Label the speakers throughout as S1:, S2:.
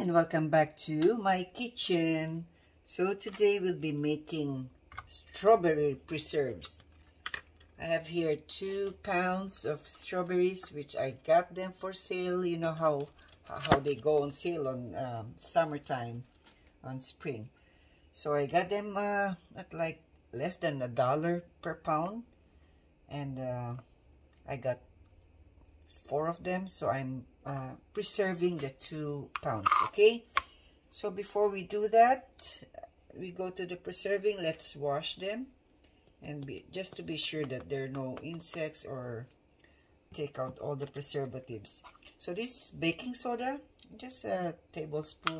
S1: and welcome back to my kitchen. So today we'll be making strawberry preserves. I have here 2 pounds of strawberries, which I got them for sale. You know how they go on sale on summertime, on spring. So I got them at like less than $1 per pound, and I got 4 of them, so I'm preserving the 2 pounds. Okay, so before we do that, we go to the preserving. Let's wash them, and just to be sure that there are no insects, or take out all the preservatives. So this is baking soda, just a tablespoon,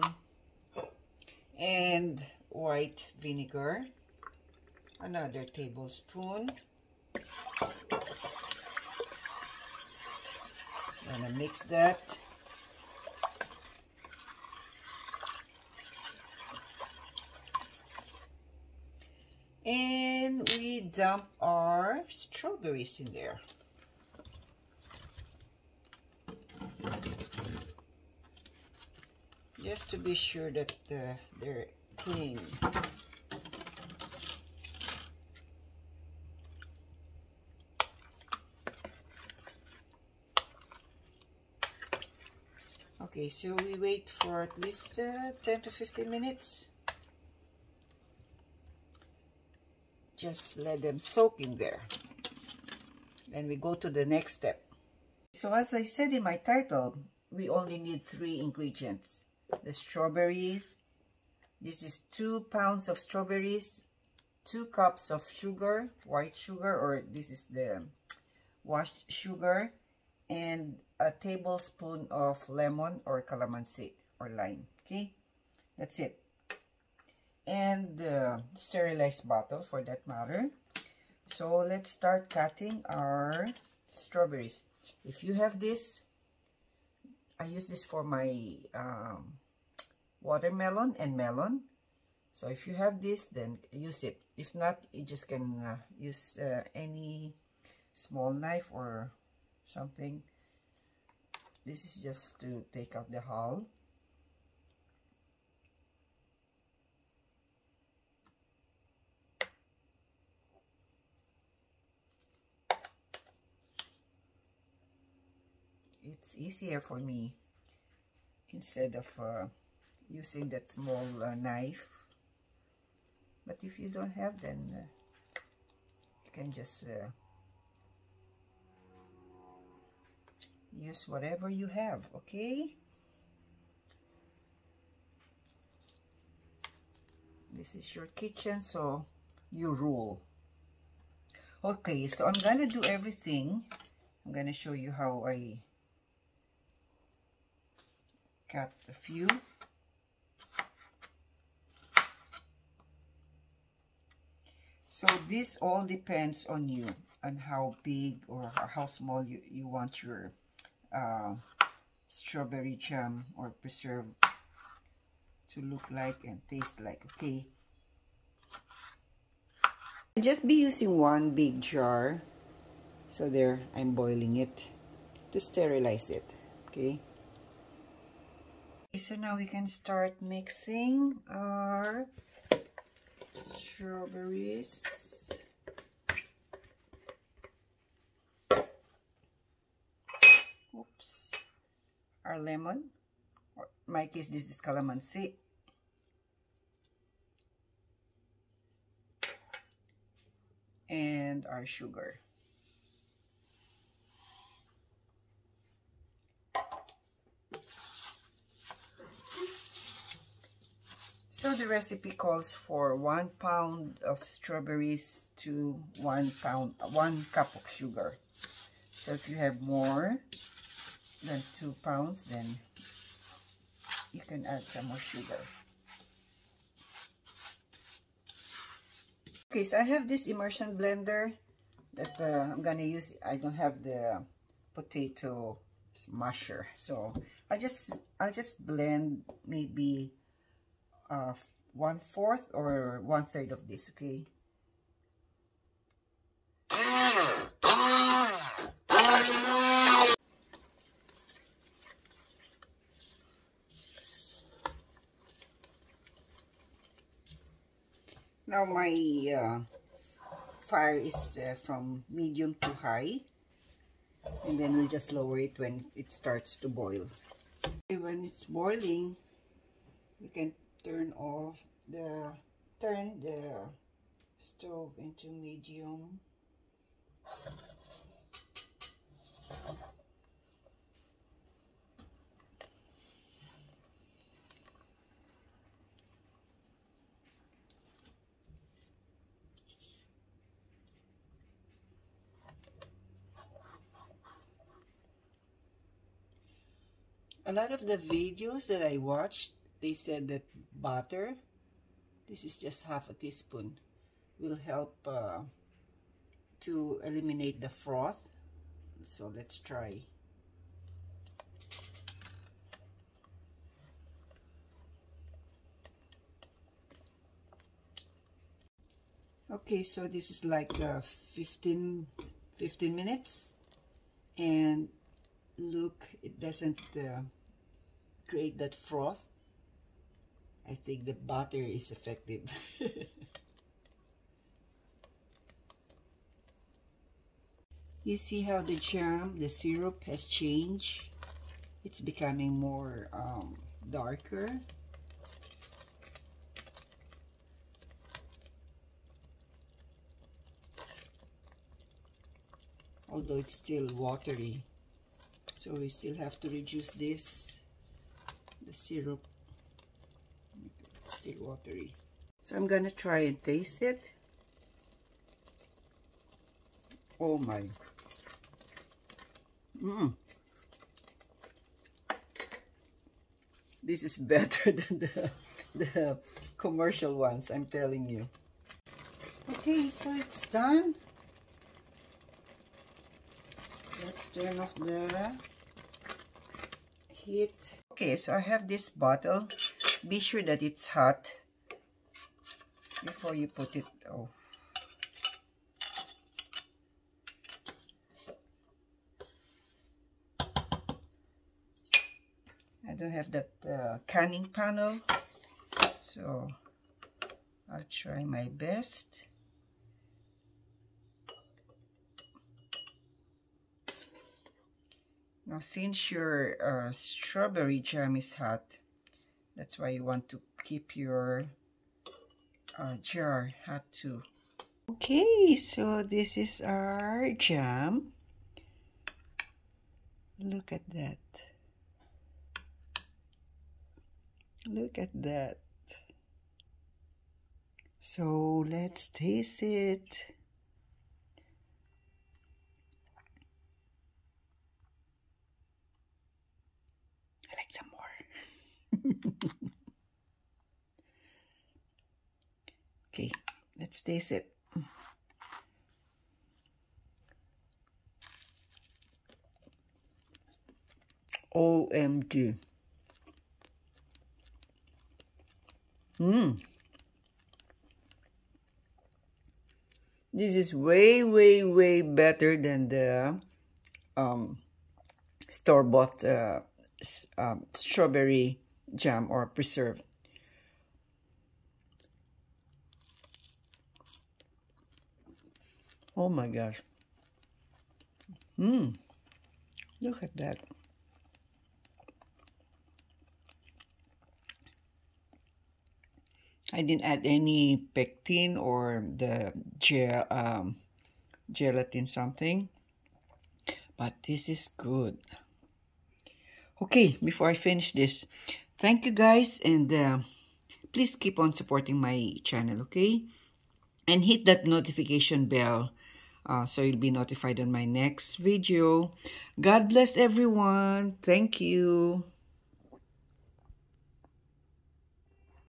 S1: and white vinegar, another tablespoon. Gonna mix that. And we dump our strawberries in there. Just to be sure that they're clean. Okay, so we wait for at least 10 to 15 minutes. Just let them soak in there. Then we go to the next step. So as I said in my title, we only need 3 ingredients. The strawberries. This is 2 pounds of strawberries, 2 cups of sugar, white sugar, or this is the washed sugar, and a tablespoon of lemon or calamansi or lime. Okay, that's it. And the sterilized bottle, for that matter. So let's start cutting our strawberries. If you have this, I use this for my watermelon and melon. So if you have this, then use it. If not, you just can use any small knife or something. This is just to take out the hull. It's easier for me instead of using that small knife. But if you don't have, then you can just use whatever you have. Okay, this is your kitchen, so you rule. Okay, so I'm gonna do everything. I'm gonna show you how I cut a few. So this all depends on you, on how big or how small you want your strawberry jam or preserve to look like and taste like. Okay, I'll just be using 1 big jar. So there, I'm boiling it to sterilize it. Okay, so now we can start mixing our strawberries. Oops. Our lemon, or in my case this is calamansi, and our sugar. So the recipe calls for 1 pound of strawberries to 1 cup of sugar. So if you have more than 2 pounds, then you can add some more sugar. Okay, so I have this immersion blender that I'm gonna use. I don't have the potato masher, so I'll just blend maybe 1/4 or 1/3 of this. Okay, Now my fire is from medium to high, and then we'll just lower it when it starts to boil. When it's boiling, we can turn the stove into medium. A lot of the videos that I watched, they said that butter, this is just half a teaspoon, will help to eliminate the froth. So let's try. Okay, so this is like 15 minutes, and look, it doesn't create that froth. I think the butter is effective. You see how the jam, the syrup has changed? It's becoming more darker. Although it's still watery. So we still have to reduce this, the syrup. It's still watery. So I'm gonna try and taste it. Oh my. This is better than the commercial ones, I'm telling you. Okay, so it's done. Let's turn off the heat. Okay, so I have this bottle. Be sure that it's hot before you put it. Oh. I don't have that canning panel, so I'll try my best. Now, since your strawberry jam is hot, that's why you want to keep your jar hot too. Okay, so this is our jam. Look at that. Look at that. So let's taste it. I like some more. Okay, let's taste it. OMG. This is way better than the store-bought strawberry jam or preserve. Oh my gosh. Look at that. I didn't add any pectin or the gelatin something, but this is good. Okay, before I finish this, thank you guys, and please keep on supporting my channel, okay? And hit that notification bell so you'll be notified on my next video. God bless everyone. Thank you.